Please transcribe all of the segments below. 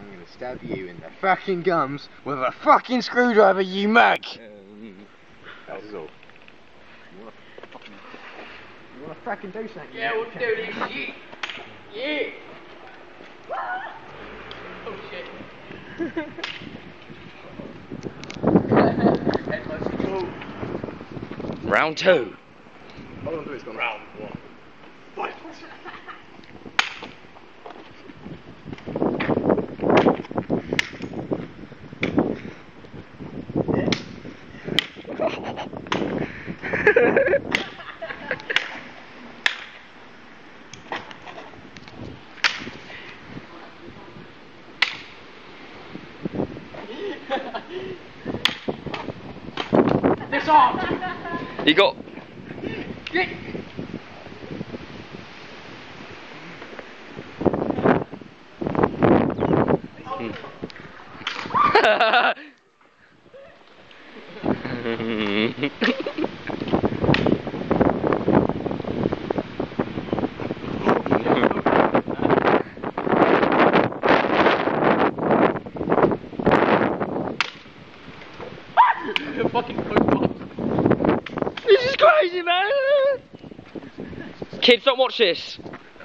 I'm gonna stab you in the fucking gums with a fucking screwdriver, you mug! That is all. You wanna fucking do something? Yeah, we'll do this shit. Yeah! Oh shit. Round 2. Hold on to it's gone. Round 1. Fight! Disarmed! You got... This is crazy, man! Kids, don't watch this!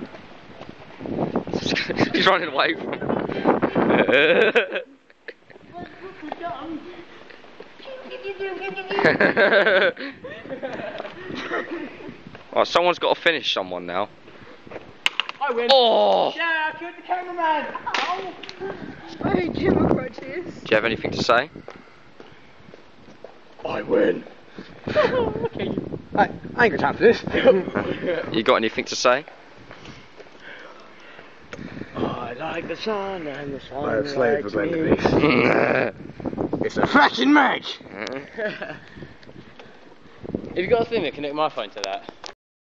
He's running away from it. Right, someone's got to finish someone now. I win! Oh! Yeah, I killed the cameraman! Oh. I hate you, my crutches. Do you have anything to say? I win! Okay. I ain't got time for this. You got anything to say? I like the sun and the sun. I have slaved for blending these. It's a fucking match! Have you got a thing that connect my phone to that?